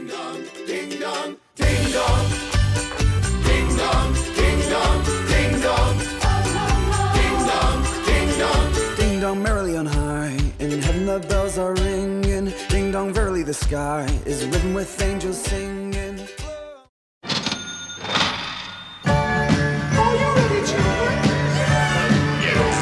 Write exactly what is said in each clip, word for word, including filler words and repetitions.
dong, ding dong, ding dong, ding dong, ding dong, ding dong, ding dong, ding dong, ding dong merrily on high. In heaven the bells are ringing. Ding dong, verily the sky is riven with angels singing. Are you ready, children? Yes.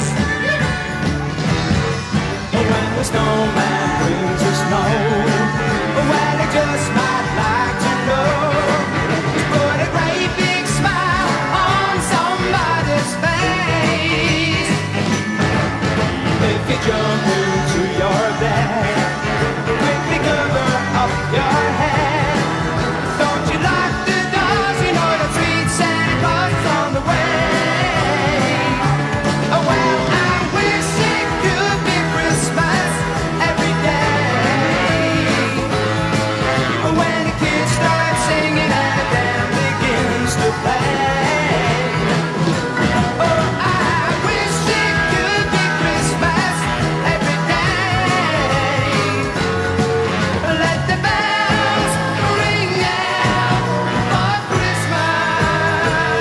When the snowman brings the snow, well, I just might like to know, just put a great big smile on somebody's face. If you jump into your bed, quickly cover up your head. Don't you lock the doors, you know the sweet Santa Claus is on the way. Oh, well, I wish it could be Christmas every day. When the kids start singing and the band begins to play. Oh, I wish it could be Christmas every day. Let the bells ring out for Christmas.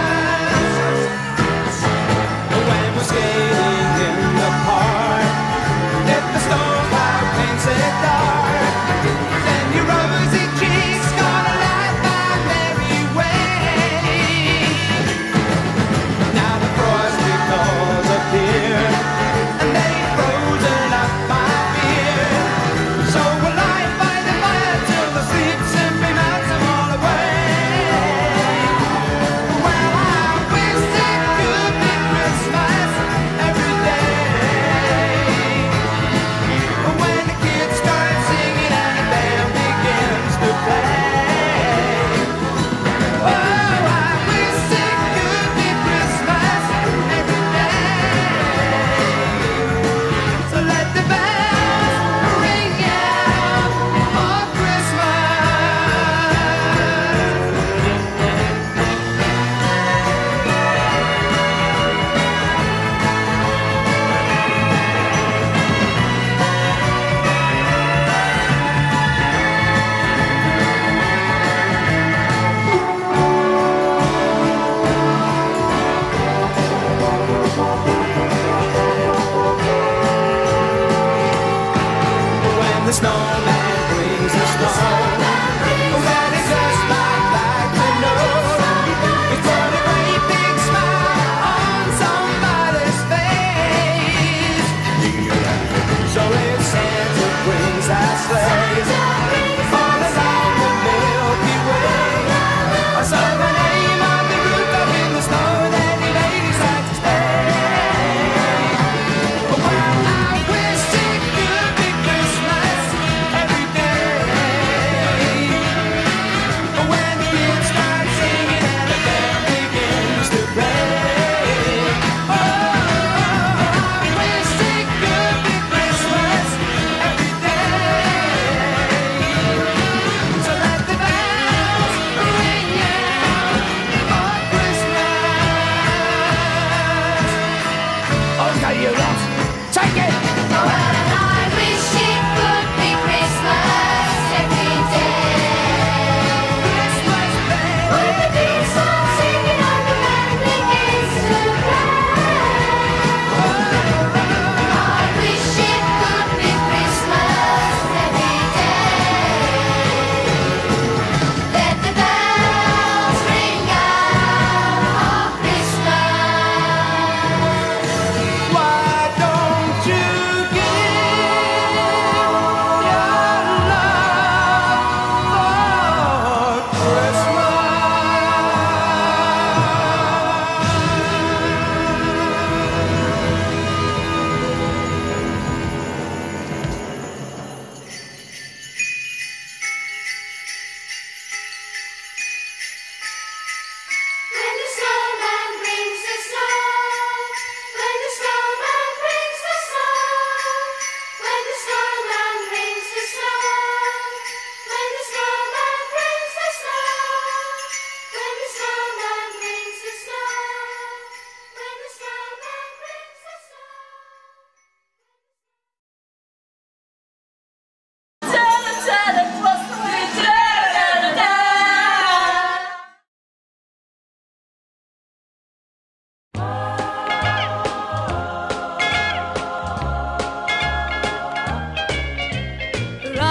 When we're skating in the park, if the storm cloud paints it dark, then your rosy cheeks gonna light my merry way. Now the frosty claws appear, and they've frozen up my beer. So we'll lie by the fire till the sleep simply melts them all away. Well, I wish it could be Christmas every day. When the kids start singing and the band begins to play. Oh, I wish it could be Christmas every day. So let the bells ring out for Christmas. When the snowman brings the snow, well, it just might like to know, we put a great big smile on somebody's face. So if Santa brings our sleighs all along the Milky Way, or so the name of the rooftop in the snow that he ladies like to stay. Well, I wish it could be Christmas every day.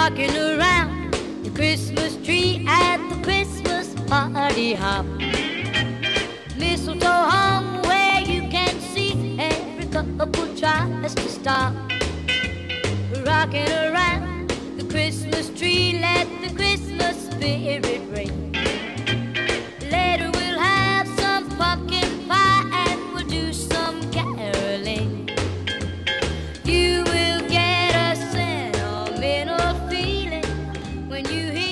rocking around the Christmas tree at the Christmas party hop. Mistletoe hung where you can see every couple tries to stop. Rocking around the Christmas tree, let the Christmas spirit ring. Later we'll have some pumpkin pie and we'll do some caroling. You will get a sentimental feeling when you hear.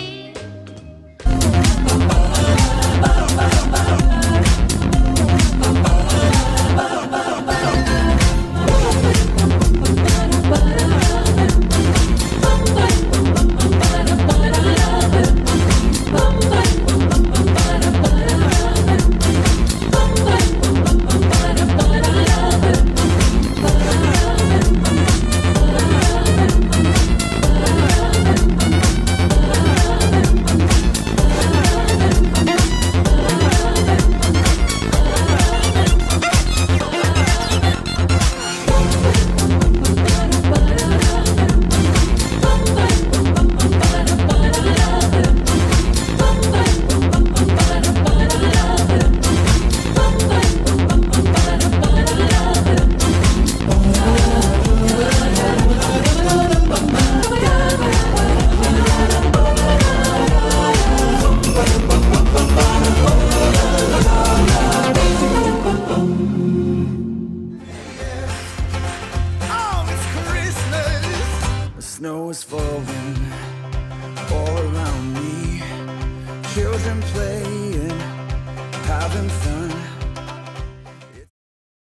Snow is falling all around me. Children playing, having fun.